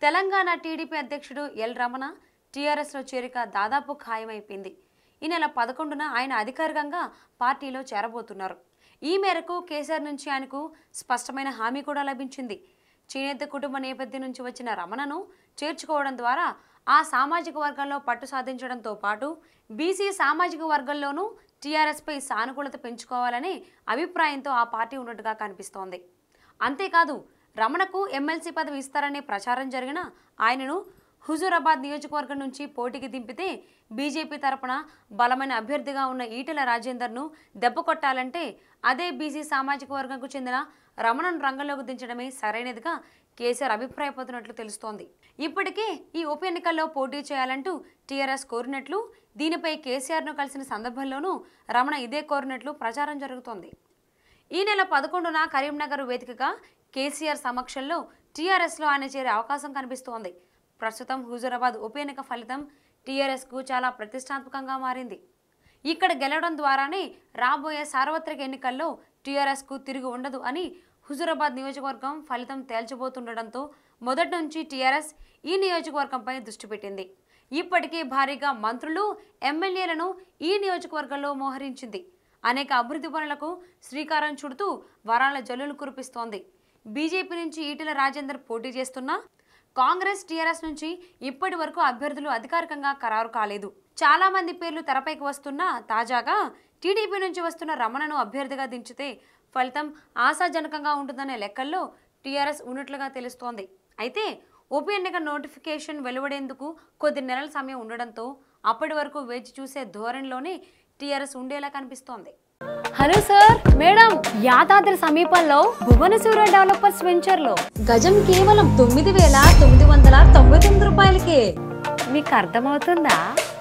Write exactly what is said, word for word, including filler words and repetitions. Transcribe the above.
Telangana TDP అధ్యక్షుడు L Ramana టీఆర్ఎస్లో చేరిక దాదాపు ఖాయమైపోయింది. ఈ నెల పదకొండున ఆయన అధికారికంగా పార్టీలో చేరబోతున్నారు. ఈ మేరకు కేసీఆర్ నుంచి ఆయనకు స్పష్టమైన హామీ కూడా లభించింది. చేనేత కుటుంబ నేపథ్యం నుంచి వచ్చిన రమణను చేర్చుకోవడం ద్వారా ఆ సామాజిక వర్గంలో పట్టు సాధించడంతో పాటు బీసీ సామాజిక వర్గంలోనూ టీఆర్ఎస్పై సానుకూలత పెంచుకోవాలనే అభిప్రాయంతో ఆ పార్టీ ఉన్నట్టుగా కనిపిస్తోంది. అంతేకాదు రమణకు ఎమ్మెల్సీ పదవి ఇస్తారనే ప్రచారం జరిగిన ఆయనను హుజూరాబాద్ నియోజకవర్గం నుంచి పోటీకి దింపితే బీజేపీ తరపున బలమైన అభ్యర్థిగా ఉన్న ఈటెల రాజేందర్ను దెబ్బకొట్టాలంటే అదే బీసీ సామాజిక వర్గంకు చెందిన రమణను రంగంలోకి దించడమే సరైనదిగా కేసీఆర్ అభిప్రాయపడుతున్నట్లు తెలుస్తోంది. ఇప్పటికే ఈ ఉప ఎన్నికల్లో పోటీ చేయాలంటూ టీఆర్ఎస్ కోరినట్లు, దీనిపై కేసీఆర్ను కలిసిన సందర్భంలోనూ రమణ ఇదే కోరినట్లు ప్రచారం జరుగుతోంది. ఈ నెల పదకొండున కరీంనగర్ వేదికగా కేసీఆర్ సమక్షంలో టీఆర్ఎస్లో ఆయన చేరే అవకాశం కనిపిస్తోంది. ప్రస్తుతం హుజూరాబాద్ ఉప ఎన్నిక ఫలితం టీఆర్ఎస్కు చాలా ప్రతిష్టాత్మకంగా మారింది. ఇక్కడ గెలవడం ద్వారానే రాబోయే సార్వత్రిక ఎన్నికల్లో టీఆర్ఎస్కు తిరిగి ఉండదు అని హుజూరాబాద్ నియోజకవర్గం ఫలితం తేల్చబోతుండటంతో మొదటి నుంచి టీఆర్ఎస్ ఈ నియోజకవర్గంపై దృష్టి పెట్టింది. ఇప్పటికే భారీగా మంత్రులు, ఎమ్మెల్యేలను ఈ నియోజకవర్గంలో మోహరించింది. అనేక అభివృద్ధి పనులకు శ్రీకారం చుడుతూ వరాల జల్లులు కురిపిస్తోంది. బీజేపీ నుంచి ఈటెల రాజేందర్ పోటీ చేస్తున్నా కాంగ్రెస్, టీఆర్ఎస్ నుంచి ఇప్పటి వరకు అభ్యర్థులు అధికారికంగా ఖరారు కాలేదు. చాలా మంది పేర్లు తెరపైకి వస్తున్నా తాజాగా టీడీపీ నుంచి వస్తున్న రమణను అభ్యర్థిగా దించితే ఫలితం ఆశాజనకంగా ఉంటుందనే లెక్కల్లో టీఆర్ఎస్ ఉన్నట్లుగా తెలుస్తోంది. అయితే ఉప ఎన్నిక నోటిఫికేషన్ వెలువడేందుకు కొద్ది నెలల సమయం ఉండడంతో అప్పటి వరకు వేచి చూసే ధోరణిలోనే టీఆర్ఎస్ ఉండేలా కనిపిస్తోంది. హలో సార్, మేడం, యాదాద్రి సమీపంలో భువనసూర డెవలపర్స్ వెంచర్ లో గజం కేవలం తొమ్మిది వేల తొమ్మిది వందల తొంభై తొమ్మిది రూపాయలకే. మీకు అర్థమవుతుందా?